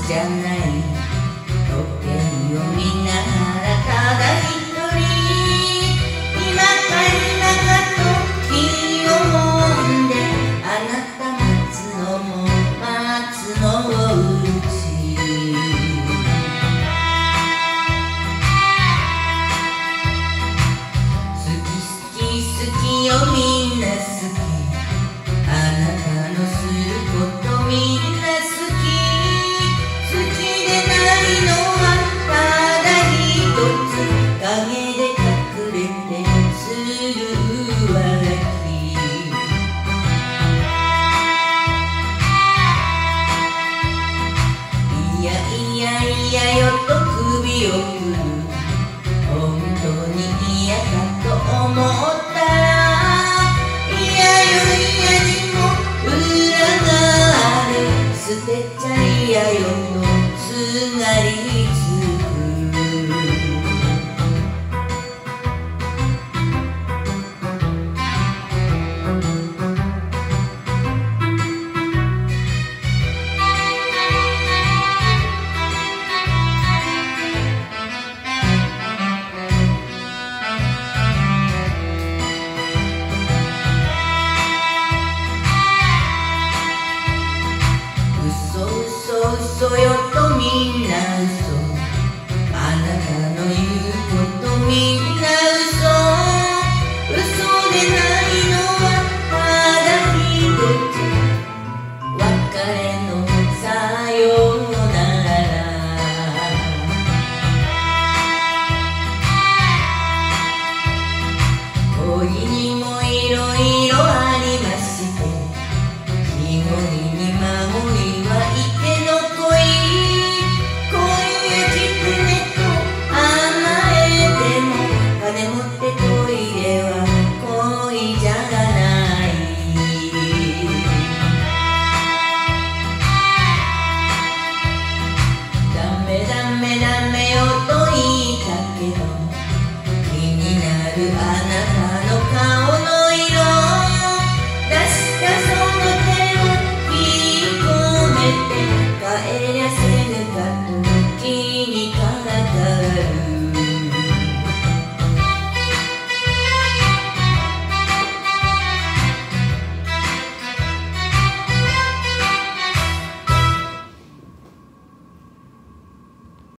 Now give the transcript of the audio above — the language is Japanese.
じゃない時計を見ながらただ一人今か今かと気をもんであなた待つのも待つのうち好き好き好きよみんな好きあなたのすることみんな好き好きでないのはただ一つ影で隠れてするわきいやいやいやよと首を振る本当に嫌だと思ったら捨てちゃいやよとすがりつく嘘よとみんな嘘あなたの言うことみんな